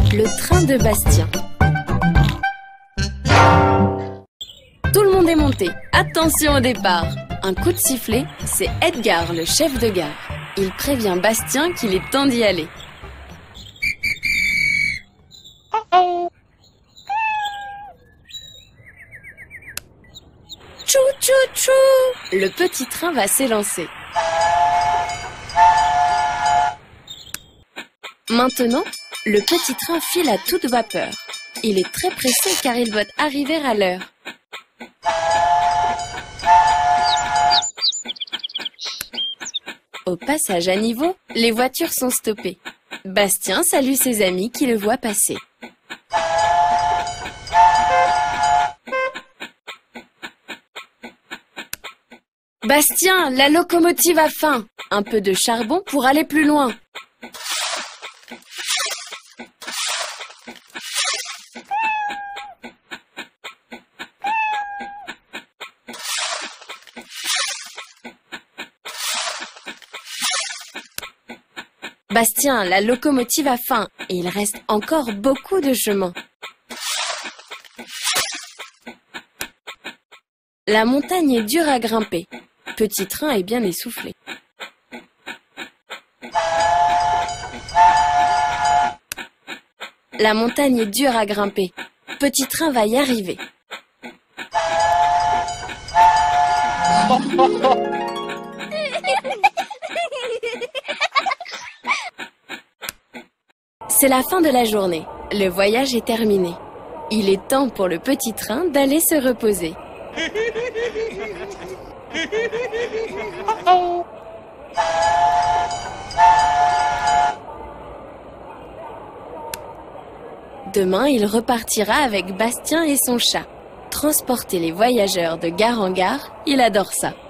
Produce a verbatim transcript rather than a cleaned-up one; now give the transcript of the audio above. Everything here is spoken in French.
Le train de Bastien. Tout le monde est monté. Attention au départ. Un coup de sifflet, c'est Edgar, le chef de gare. Il prévient Bastien qu'il est temps d'y aller. Tchou tchou tchou! Le petit train va s'élancer. Maintenant, le petit train file à toute vapeur. Il est très pressé car il doit arriver à l'heure. Au passage à niveau, les voitures sont stoppées. Bastien salue ses amis qui le voient passer. Bastien, la locomotive a faim. Un peu de charbon pour aller plus loin. Bastien, la locomotive a faim et il reste encore beaucoup de chemin. La montagne est dure à grimper. Petit train est bien essoufflé. La montagne est dure à grimper. Petit train va y arriver. C'est la fin de la journée. Le voyage est terminé. Il est temps pour le petit train d'aller se reposer. Demain, il repartira avec Bastien et son chat. Transporter les voyageurs de gare en gare, il adore ça.